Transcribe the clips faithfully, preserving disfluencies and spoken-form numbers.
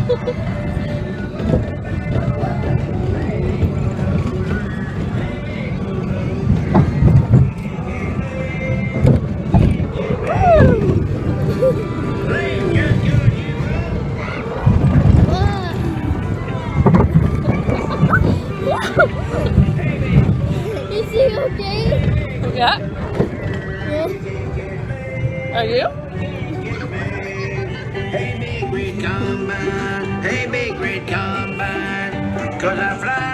Is he okay? Yeah. Yeah. Are you? Hey, big red combine. Hey, big red combine. Cause I fly.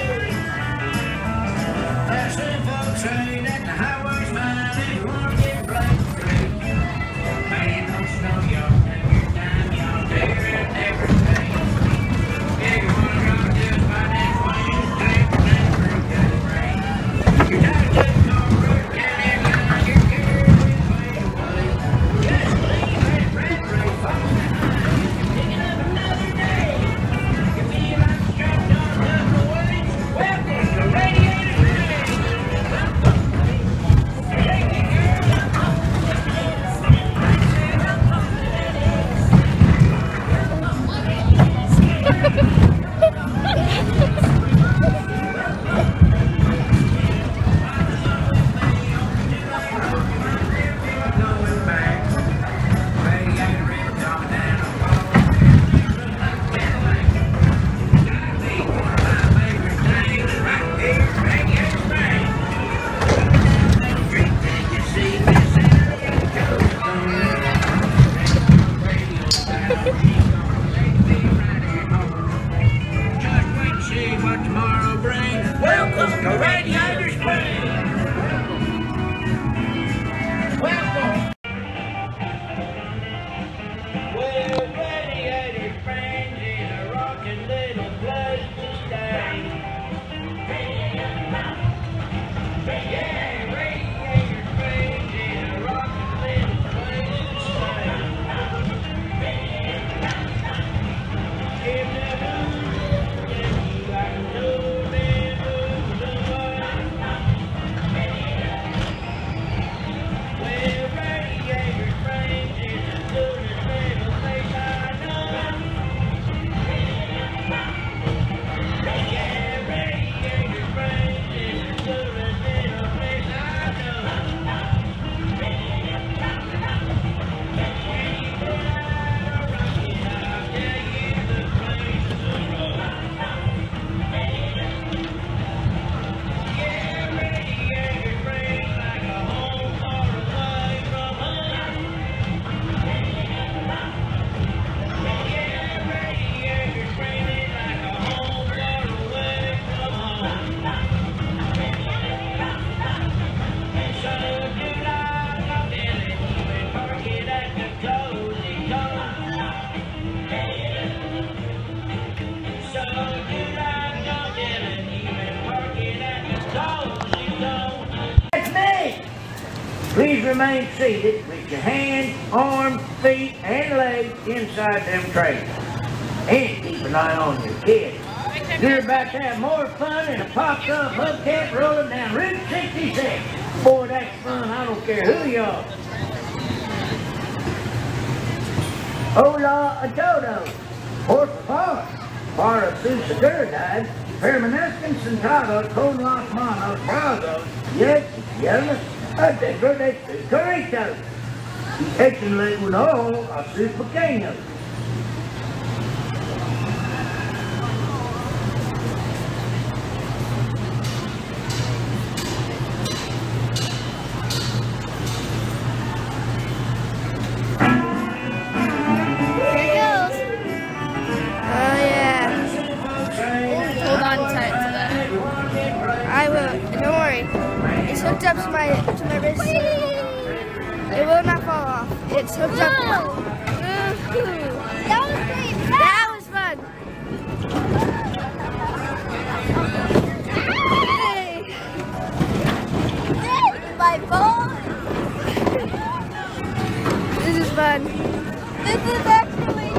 That's the folks say that the highway's mine. If you wanna get black straight, man, don't snow y'all. Take your time, y'all. There and everything. If you wanna go just by that way, take your time, bring that rain. Your time just go right down there, y'all. You're carrying this way away. Just leave that red race falling behind. You're picking up another day. You feel like strapped on up the woods. Welcome to Radiator Rain. Take it, girl. Going back. Radiator Rain coming down the wall. Look like a Cadillac. Gotta be one of my favorite things right here, Radiator Rain. Down that street, then you see Miss Area Joe's coming. Radio down, she's gonna take me right here home. Just wait and see what tomorrow brings. Welcome to Radiator Springs. Welcome. Well, Radiator Springs is a rockin' little place to stay. Yeah, Radiator Springs is a rockin' little place to stay. If the blues get you like no man moves away. Well, Radiator Springs is the coolest little place I know. Yeah, Radiator Springs is the coolest little place I know. When you go out a rockin', I'll tell you the place to roll. Yeah, Radiator Springs like a home far away from home. Yeah, Radiator Springs is like a home far away from home. So do not go telling you and park it at the cozy cove. So do not go telling you and park it at the cozy cove. That's me! Please remain seated with your hands, arms, feet, and legs inside them trays. And keep an eye on your kids. You're about to have more fun than a popped up hubcap rolling down Route sixty-six. Boy, that's fun. I don't care who you are. Hola a todos. Por favor. Para sus seguridad, permanezcan sentados con las manos brazos y izquierdas adentro de sus carritos. Y échenle un ojo a sus pequeños. Hooked up to my to my wrist. It will not fall off. It's hooked up. No. That was great. That was fun. Hey. This is my phone. This is fun. This is actually